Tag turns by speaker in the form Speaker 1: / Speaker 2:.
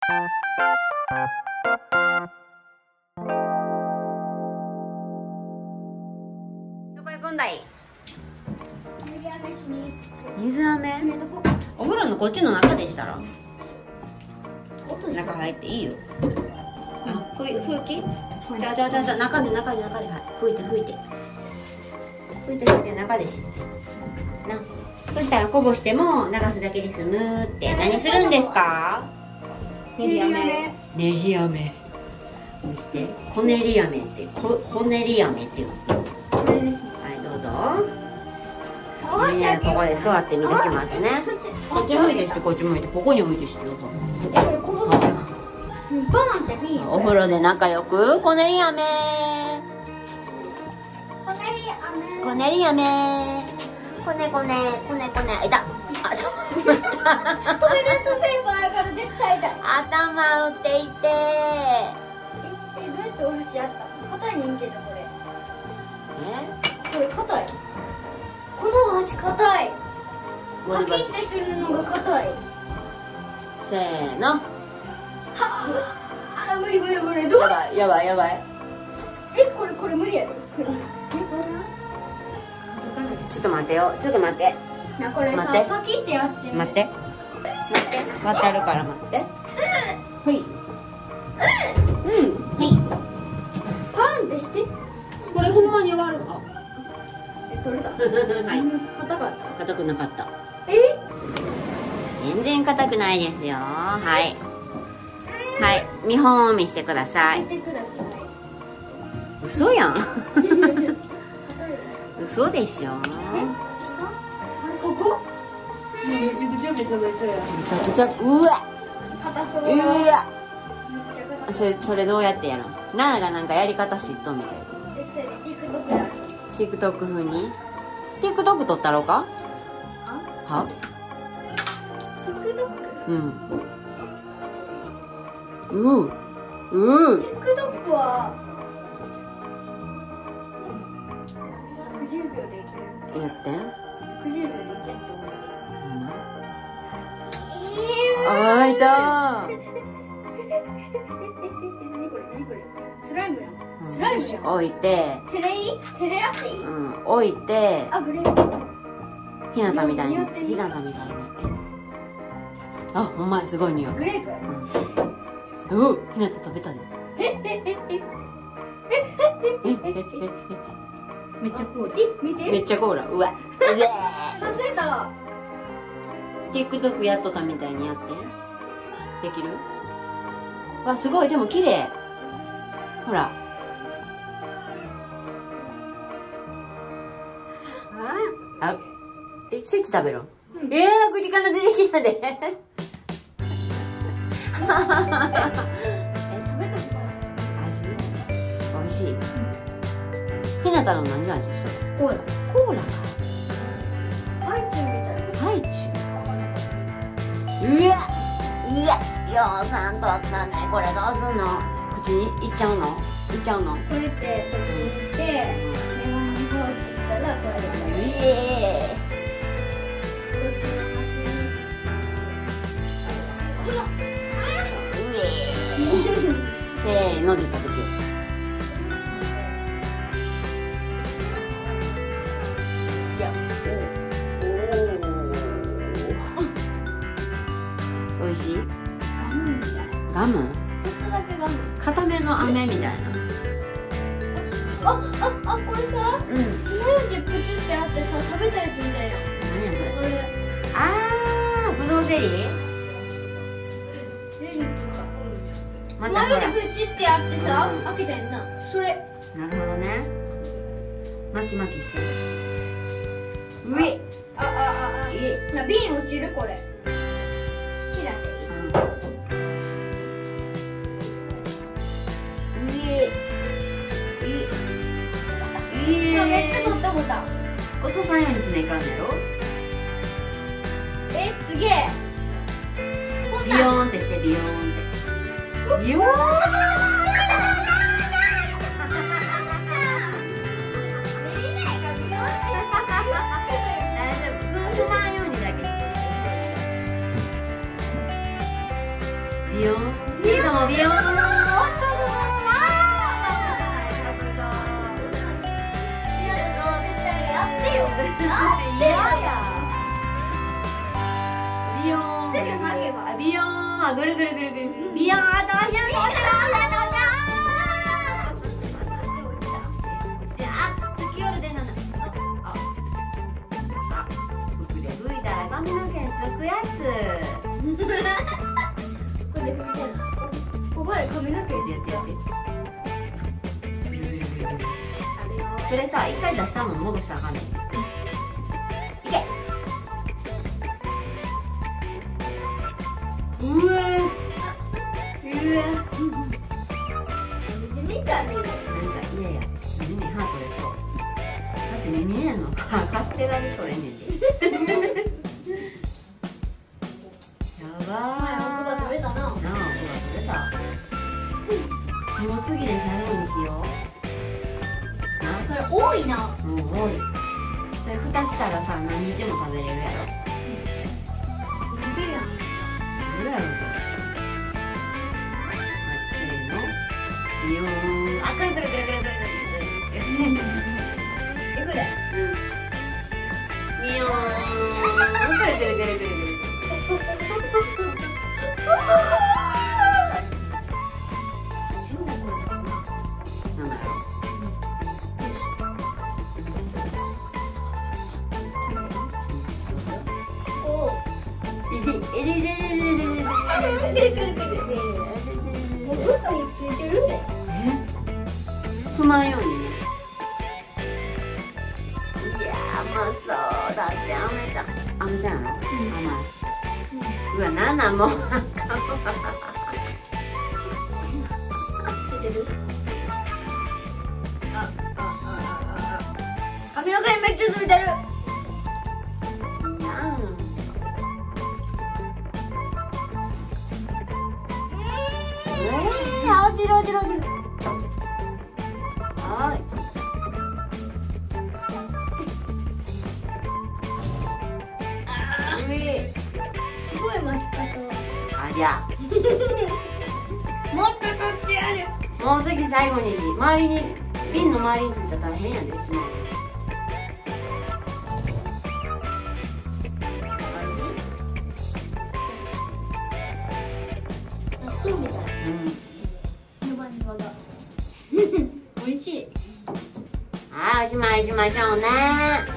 Speaker 1: どこ行くんだい？
Speaker 2: 水飴しに
Speaker 1: 水飴？
Speaker 2: 閉めとこ
Speaker 1: お風呂のこっちの中でしたら
Speaker 2: 音し
Speaker 1: 中入っていいよ。あ、吹き？
Speaker 2: はい
Speaker 1: じゃあ中で、はい、吹いて中でしな。そしたらこぼしても流すだけで済むって何するんですか？
Speaker 2: 練り飴。
Speaker 1: 練り飴見して。こねり飴ってこねり飴っていうの。
Speaker 2: これですね。
Speaker 1: はい、どうぞ。
Speaker 2: おしゃ
Speaker 1: ここで座ってみてきますね。
Speaker 2: そっち
Speaker 1: こっち向いてして、こっち向いて、ここに置いてしてよ。
Speaker 2: これこぼすからバーンってビーン
Speaker 1: お風呂で仲良くこねり飴。
Speaker 2: こねり飴
Speaker 1: こねいた。
Speaker 2: トイレットペーパーやから絶対痛い。
Speaker 1: 頭打っていて。
Speaker 2: どうやってお箸やった？硬いねんけどこれ硬い。このお箸硬い。パキッてするのが硬い。
Speaker 1: せーの。
Speaker 2: はあ、無理どう？
Speaker 1: やばい。
Speaker 2: これ無理やで。
Speaker 1: ちょっと待ってよ。
Speaker 2: なこれさ
Speaker 1: 待って
Speaker 2: パキッてやって。
Speaker 1: 待って割ってあるから待って。ほい。
Speaker 2: パンってして。
Speaker 1: これほんまに割る。
Speaker 2: 取れた。
Speaker 1: はい。
Speaker 2: 硬かった。
Speaker 1: 硬くなかった。全然硬くないですよ。はい見本見してください。
Speaker 2: 見てください。
Speaker 1: 嘘やん。
Speaker 2: 硬いです。
Speaker 1: 嘘でしょ。
Speaker 2: ここ？めちゃくちゃベトベトや。
Speaker 1: めちゃくちゃうわ
Speaker 2: 硬そう。
Speaker 1: めっちゃ
Speaker 2: 硬そう。
Speaker 1: それどうやってやるの？ナナがなんかやり方知っとんみたいで。
Speaker 2: それで TikTok やる。
Speaker 1: TikTok 風に TikTok 撮ったろうか？は？
Speaker 2: TikTok？ TikTok は60秒でいける。
Speaker 1: やってん？
Speaker 2: 60秒でいけると思う。
Speaker 1: ほんま？あいたー。
Speaker 2: 何これスライムやん。スライムやん。
Speaker 1: 置いて、
Speaker 2: 手でいい？手でやっていい？
Speaker 1: 置いて、
Speaker 2: あ、グレー。
Speaker 1: ひなたみたいに
Speaker 2: やってみ
Speaker 1: あ、ほんますごい匂い。
Speaker 2: グレープや
Speaker 1: ひなた食べたね。
Speaker 2: めっちゃコーラ。見て。
Speaker 1: めっちゃコーラ。うわ
Speaker 2: させた。
Speaker 1: TikTok やっとったみたいにやってできる？わ、すごい。でも綺麗。ほらスイーツ食べろ。口から出てきたで。
Speaker 2: 食べたことある？
Speaker 1: 味おいしい。ひなたの何味したの？
Speaker 2: コーラ。
Speaker 1: コーラか。
Speaker 2: パイチューみたいな。
Speaker 1: ハイチュウ。ようさんとったね。これどうすんの？口にいっちゃうの？
Speaker 2: これって取っていってレモンフォークしたらこれで一つの箸にこの
Speaker 1: せーので食べてよ。いや、おいしい？
Speaker 2: ガムみたい。
Speaker 1: ガム？
Speaker 2: ちょっとだけガム。
Speaker 1: 固めの飴みたいな。
Speaker 2: これさ、マヨネプチってあってさ、食べたやつみたいな。
Speaker 1: 何やそれ？
Speaker 2: これ
Speaker 1: ぶどうゼリー？
Speaker 2: ゼリーっていうか
Speaker 1: また
Speaker 2: マヨ
Speaker 1: ほら。
Speaker 2: ネプチってあってさ、開けたやんな。それ
Speaker 1: なるほどね。巻き巻きしてる。うえ。
Speaker 2: な瓶落ちるこれ。キラでいい。めっちゃ取ったボタン。
Speaker 1: 落とさんようにしないかんのやろ。
Speaker 2: すげえ。
Speaker 1: ビヨーンってしてビヨーンって。ビヨーン。大丈夫。踏まんようにだけして。ビヨーン。 ビヨンもビヨン。ビヨン。すぐ巻けば。ビヨン。あ、ぐるぐるぐるぐる。ビヨン。あ、どうしよう。落ちて、あ、つきよるでな。あ、服で拭いたら髪の毛つくやつ。
Speaker 2: これで拭いてる。ここで髪の毛
Speaker 1: やってやって。それさ、一回出したもん戻したらあかんねん。いけ。うわ。
Speaker 2: 見たね。
Speaker 1: なんかいやいや、耳に歯取れそう。だって耳ねんのカステラで取れんねんで。やばー。
Speaker 2: 奥歯取れたな。
Speaker 1: なあ、奥歯取れた。もう次で最後にしよう。な、
Speaker 2: それ多いな。
Speaker 1: もう多い。それ蓋したらさ、何日も食べれるやろ。
Speaker 2: いけるやん。
Speaker 1: どうやろうこれ。せーの。ビヨーン。あ、くるくるくるくるくるくるくる。
Speaker 2: いくで。
Speaker 1: ビヨーン。くるくるくるくるくるくる。なんだろう。
Speaker 2: おお。
Speaker 1: えりえりえりえりえりえり。
Speaker 2: もう嘘についてるで。
Speaker 1: 踏まんようにね。いやー、甘そうだって。アメちゃん。アメちゃんやろ。甘い。うわ、なんなんもう。
Speaker 2: ついてる。髪の毛めっちゃついてる。
Speaker 1: 落ちる落ちる落ちる。はい。
Speaker 2: すごい巻き方。
Speaker 1: ありゃ。
Speaker 2: もっと取ってやる。
Speaker 1: もう次最後にし、周りに瓶の周りについたら大変やでしまう。
Speaker 2: 納豆みたい。
Speaker 1: うん。
Speaker 2: ネバネバが。美味しい。
Speaker 1: はい、おしまいしましょうね。